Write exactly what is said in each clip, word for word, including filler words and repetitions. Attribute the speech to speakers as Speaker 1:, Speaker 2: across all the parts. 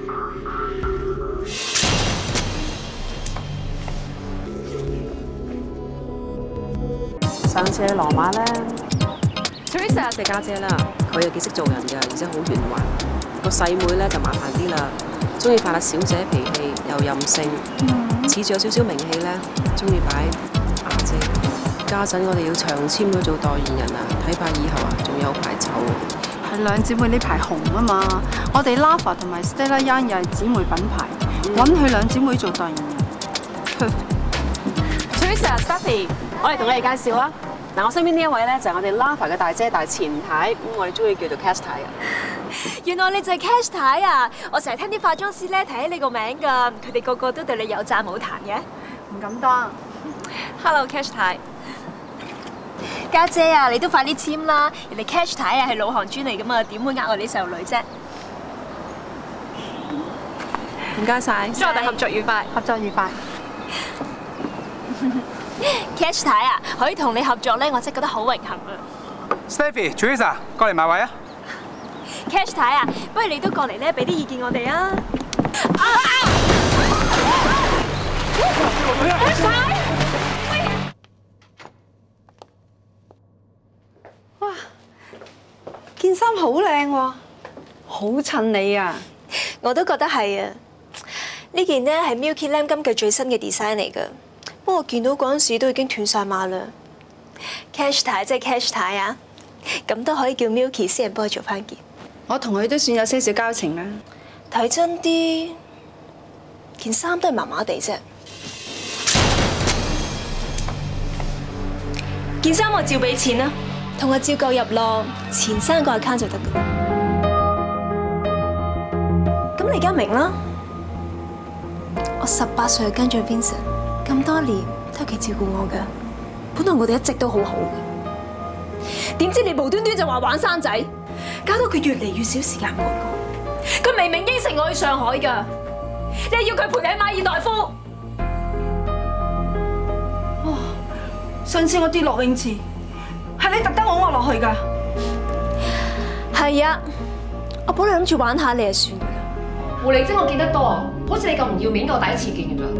Speaker 1: 上次去羅馬咧 ，Teresa 嘅家姐啦，佢又幾識做人㗎，而且好圓滑。個細妹咧就麻煩啲啦，中意發下小姐脾氣，又任性，似住有少少名氣咧，中意擺阿姐。家陣我哋要長簽佢做代言人啊，睇怕以後啊仲有排湊。
Speaker 2: 係兩姊妹呢排紅啊嘛，我哋 Lava 同埋 Stella Young 又係姊妹品牌，揾佢兩姊妹做代言人
Speaker 1: ，perfect。Teresa、Stephy， 我嚟同你哋介紹啊。嗱，我身邊呢一位咧就係我哋 Lava 嘅大姐大前太，咁我哋中意叫做 Cash 太啊。
Speaker 3: 原來你就係 Cash 太啊！我成日聽啲化妝師咧提起你個名㗎，佢哋個個都對你有讚冇彈嘅。
Speaker 2: 唔敢當。
Speaker 3: Hello Cash 太，家姐啊，你都快啲簽啦！人哋 Cash 太啊係老行專嚟㗎嘛，點會呃我哋啲細路女啫？
Speaker 1: 唔該晒，祝我哋合作愉快，
Speaker 2: 合作愉快。
Speaker 3: Cash 太啊，可以同你合作咧，我真係覺得好榮幸啊
Speaker 4: ！Stephy、Teresa， 過嚟買位啊
Speaker 3: ！Cash 太啊，不如你都過嚟咧，俾啲意見我哋啊！啊 Cash 太，
Speaker 2: 哇，件衫好靚喎，好襯你啊！
Speaker 3: 我都覺得係啊！呢件咧係 Milky Lamb 今季最新嘅 design 嚟㗎。不過我見到嗰陣時都已經斷晒碼啦 ，Cash 太即係 Cash 太啊，咁都可以叫 Milky 私人幫佢做翻件。
Speaker 2: 我同佢都算有些少交情啦。
Speaker 3: 睇真啲，件衫都係麻麻地啫。件衫我照俾錢啦，同我照夠入落前三個 account 就得㗎。咁你而家明啦，我十八歲就跟咗 Vincent。咁多年都係佢照顧我㗎，本來我哋一直都好好嘅，點知你無端端就話玩生仔，搞到佢越嚟越少時間陪我。佢明明應承我去上海㗎，你係要佢陪你喺馬爾代夫。
Speaker 2: 哇！上次我跌落泳池，係你特登㧬我落去㗎。
Speaker 3: 係啊，我本來諗住玩下你就算㗎啦。
Speaker 5: 狐狸精我見得多，好似你咁唔要面，我第一次見㗎咋。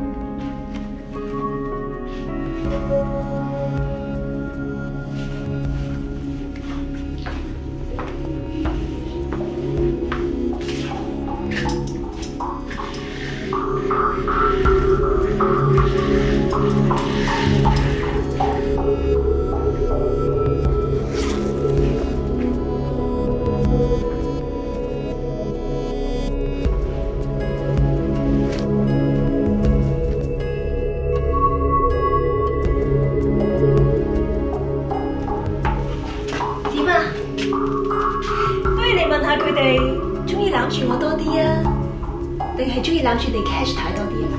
Speaker 3: 攬住我多啲啊，定係中意攬住你 Cash 太多啲啊？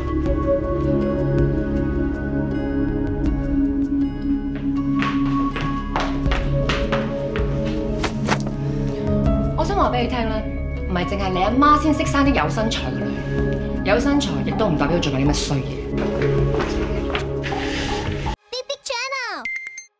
Speaker 5: 我想話俾你聽啦，唔係淨係你阿媽先識生啲有身材嘅女，有身材亦都唔代表佢做埋啲乜衰嘢。